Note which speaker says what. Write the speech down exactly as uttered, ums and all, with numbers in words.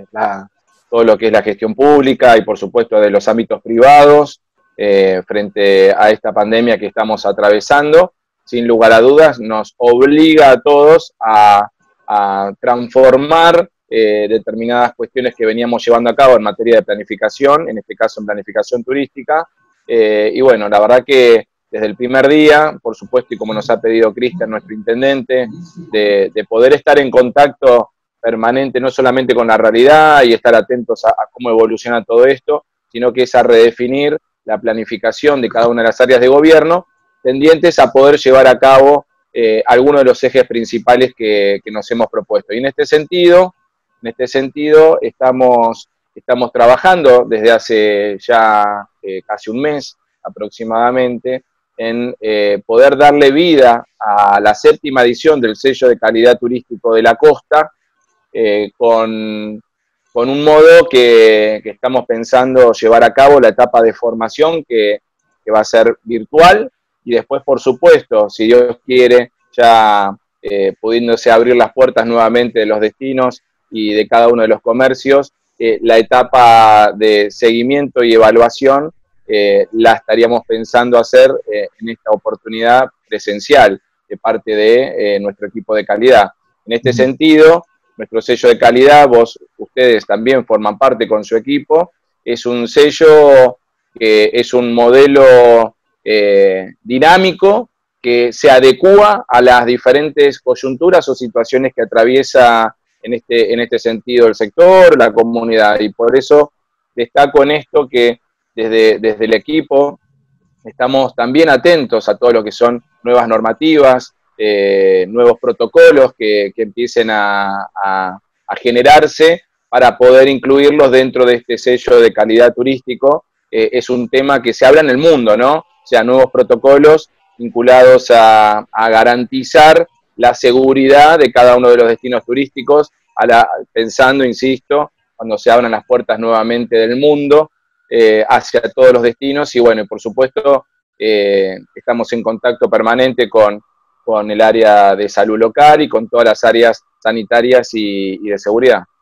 Speaker 1: la, todo lo que es la gestión pública y por supuesto de los ámbitos privados eh, frente a esta pandemia que estamos atravesando. Sin lugar a dudas nos obliga a todos a, a transformar eh, determinadas cuestiones que veníamos llevando a cabo en materia de planificación, en este caso en planificación turística, eh, y bueno, la verdad que desde el primer día, por supuesto, y como nos ha pedido Cristian, nuestro intendente, de, de poder estar en contacto permanente no solamente con la realidad y estar atentos a, a cómo evoluciona todo esto, sino que es a redefinir la planificación de cada una de las áreas de gobierno, tendientes a poder llevar a cabo eh, algunos de los ejes principales que, que nos hemos propuesto. Y en este sentido, en este sentido estamos, estamos trabajando desde hace ya eh, casi un mes aproximadamente en eh, poder darle vida a la séptima edición del sello de calidad turístico de la costa, eh, con, con un modo que, que estamos pensando llevar a cabo la etapa de formación que, que va a ser virtual, y después, por supuesto, si Dios quiere, ya eh, pudiéndose abrir las puertas nuevamente de los destinos y de cada uno de los comercios, eh, la etapa de seguimiento y evaluación eh, la estaríamos pensando hacer eh, en esta oportunidad presencial de parte de eh, nuestro equipo de calidad. En este sentido, nuestro sello de calidad, vos, ustedes también forman parte con su equipo, es un sello que es un modelo eh, dinámico que se adecúa a las diferentes coyunturas o situaciones que atraviesa en este, en este sentido el sector, la comunidad, y por eso destaco en esto que desde, desde el equipo estamos también atentos a todo lo que son nuevas normativas, eh, nuevos protocolos que, que empiecen a, a, a generarse para poder incluirlos dentro de este sello de calidad turístico. Eh, es un tema que se habla en el mundo, ¿no? O sea, nuevos protocolos vinculados a, a garantizar la seguridad de cada uno de los destinos turísticos, a la, pensando, insisto, cuando se abran las puertas nuevamente del mundo, eh, hacia todos los destinos, y bueno, y por supuesto, eh, estamos en contacto permanente con, con el área de salud local y con todas las áreas sanitarias y, y de seguridad.